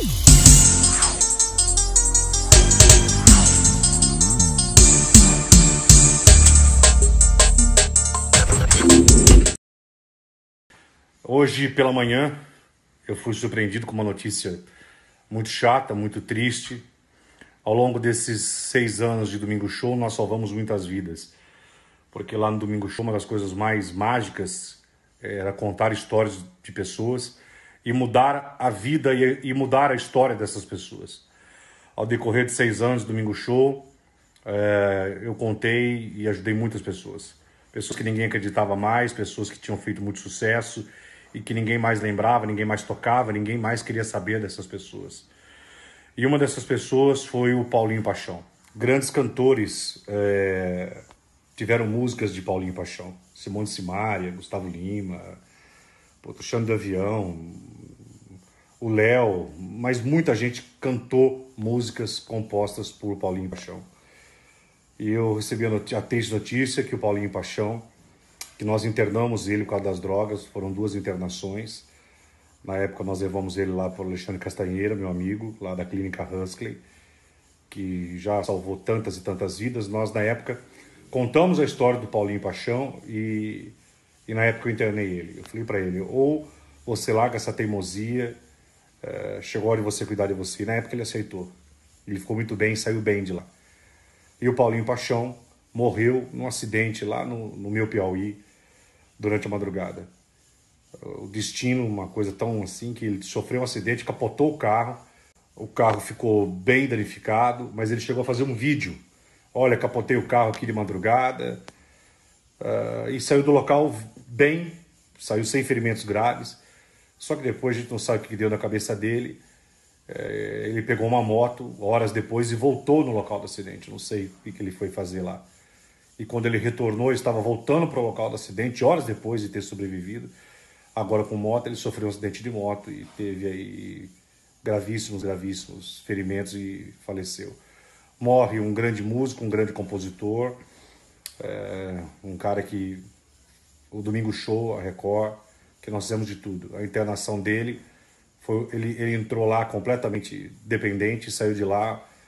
Hoje pela manhã eu fui surpreendido com uma notícia muito chata, muito triste. Ao longo desses 6 anos de Domingo Show nós salvamos muitas vidas. Porque lá no Domingo Show uma das coisas mais mágicas era contar histórias de pessoas e mudar a vida e mudar a história dessas pessoas. Ao decorrer de 6 anos de Domingo Show, eu contei e ajudei muitas pessoas. Pessoas que ninguém acreditava mais, pessoas que tinham feito muito sucesso e que ninguém mais lembrava, ninguém mais tocava, ninguém mais queria saber dessas pessoas. E uma dessas pessoas foi o Paulinho Paixão. Grandes cantores tiveram músicas de Paulinho Paixão. Simone Simaria, Gustavo Lima, Xande do Avião, o Léo, mas muita gente cantou músicas compostas por Paulinho Paixão. E eu recebi a triste notícia que o Paulinho Paixão, que nós internamos ele por causa das drogas, foram 2 internações. Na época nós levamos ele lá para o Alexandre Castanheira, meu amigo, lá da clínica Huxley, que já salvou tantas e tantas vidas. Nós, na época, contamos a história do Paulinho Paixão e na época eu internei ele. Eu falei para ele, ou você larga essa teimosia, chegou a hora de você cuidar de você. E na época ele aceitou. Ele ficou muito bem, saiu bem de lá. E o Paulinho Paixão morreu num acidente lá no meu Piauí durante a madrugada. O destino, uma coisa tão assim, que ele sofreu um acidente, capotou o carro ficou bem danificado, mas ele chegou a fazer um vídeo. Olha, capotei o carro aqui de madrugada, e saiu do local bem, saiu sem ferimentos graves, só que depois a gente não sabe o que deu na cabeça dele. Ele pegou uma moto horas depois e voltou no local do acidente. Não sei o que ele foi fazer lá. E quando ele retornou, ele estava voltando para o local do acidente, horas depois de ter sobrevivido. Agora com moto, ele sofreu um acidente de moto e teve aí gravíssimos ferimentos e faleceu. Morre um grande músico, um grande compositor, um cara que o Domingo Show, a Record, que nós fizemos de tudo. A internação dele, ele entrou lá completamente dependente, saiu de lá